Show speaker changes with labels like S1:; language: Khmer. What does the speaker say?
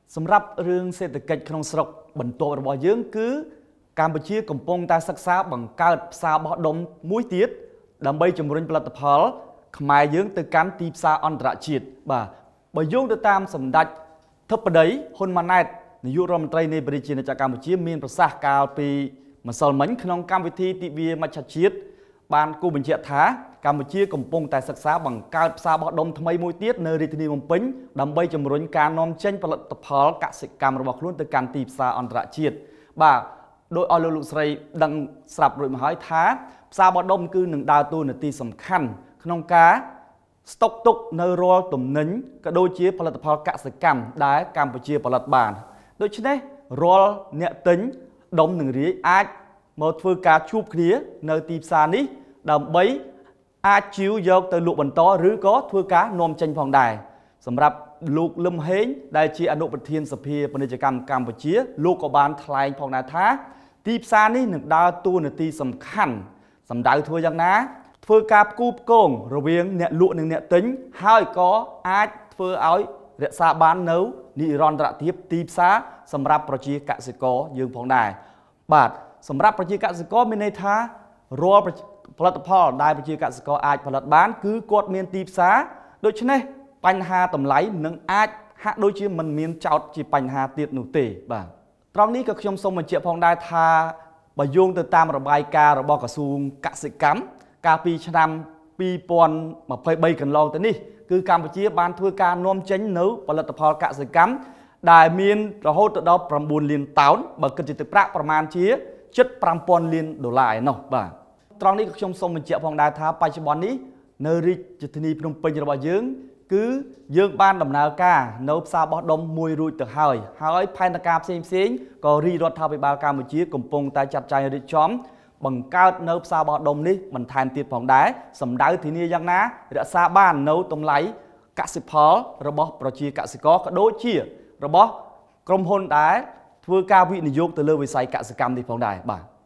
S1: សម្រាប់រឿងសេដ្ឋកិច្ចក្នុងស្រុកបន្ទាប់របស់យើងគឺកម្ពុជាកំពុងតែសិក្សាបង្កើតផ្សារបោះដុំមួយទៀតដើម្បីជំរុញផលិតផលខ្មែរយើងទៅកាន់ទីផ្សារអន្តរជាតិបាទបើយោងទៅតាមសម្ដេចធិបតីហ៊ុនម៉ាណែតនាយករដ្ឋមន្ត្រីនៃប្រជាណាចក្រកម្ពុជាមានប្រសាសន៍កាលពីម្សិលមិញក្នុងកម្មវិធីទិវាមជ្ឈជាតិបានគូបញ្ជាក់ថាកម្ពុជាកំពុងតែសិក្សាបង្កើតផ្សារបោះដុំថ្មីមួយទៀតនៅរាជធានីភ្នំពេញដើម្បីជំរុញការនាំចេញផលិតផលកសិកម្មរបស់ខ្លួនទៅកាន់ទីផ្សារអន្តរជាតិបាទដោយឲ្យលោកស្រីដឹងស្រាប់រួចមកហើយថាផ្សារបោះដុំគឺនឹងដើរតួនាទីសំខាន់ក្នុងការស្តុកទុកនៅរាល់ទំនិញក៏ដូចជាផលិតផលកសិកម្មដែលកម្ពុជាផលិតបានដូច្នេះរាល់អ្នកទិញដុំនឹងរាយអាចមកធ្វើការជួបគ្នានៅទីផ្សារនេះដើម្បីអាចជីវយកទៅលក់បន្តឬក៏ធ្វើការនាំចេញផងដែរសម្រាប់លោកលឹមហេងដែលជាអនុប្រធានសភាពាណិជ្ជកម្មកម្ពុជាលោកក៏បានថ្លែងផងដែរថាទីផ្សារនេះនឹងដើរតួនាទីសំខាន់សម្ដៅធ្វើយ៉ាងណាធ្វើការផ្គូផ្គងរវាងអ្នកលក់និងអ្នកទិញហើយក៏អាចធ្វើឲ្យរក្សាបាននៅនិរន្តរភាពទីផ្សារសម្រាប់ប្រជាកសិករយើងផងដែរបាទសម្រាប់ប្រជាកសិករមានន័យថារាល់ផលិតផលដែលប្រជាកសិករអាចផលិតបានគឺគាត់មានទីផ្សារដូច្នេះបញ្ហាតម្លៃនឹងអាចហាក់ដូចជាមិនមានចោតជាបញ្ហាទៀតនោះទេបាទត្រង់នេះក៏ខ្ញុំសូមបញ្ជាក់ផងដែរថាបើយោងទៅតាមរបាយការណ៍របស់ក្រសួងកសិកម្មកាលពីឆ្នាំ2023កន្លងទៅនេះគឺកម្ពុជាបានធ្វើការនាំចេញនៅផលិតផលកសិកម្មដែលមានរហូតទៅដល់9លានតោនបើគិតជាទឹកប្រាក់ប្រមាណជាជិត5000លានដុល្លារឯណោះបាទត្រង់នេះខ្ញុំសូមបញ្ជាក់ផងដែរថាបច្ចុប្បន្ននេះនៅរាជធានីភ្នំពេញរបស់យើងគឺយើងបានដំណើរការនៅផ្សារបោះដុំមួយរួចទៅហើយផែនការផ្សេងក៏រាជរដ្ឋាភិបាលកម្ពុជាកំពុងតែចាត់ចែងរៀបចំបង្កើតនៅផ្សារបោះដុំនេះបន្ថែមទៀតផងដែរសម្ដៅធានាយ៉ាងណារក្សាបាននៅតម្លៃកសិផលរបស់ប្រជាកសិករក៏ដូចជារបស់ក្រុមហ៊ុនដែលធ្វើការវិនិយោគទៅលើវិស័យកសិកម្មនេះផងដែរបាទ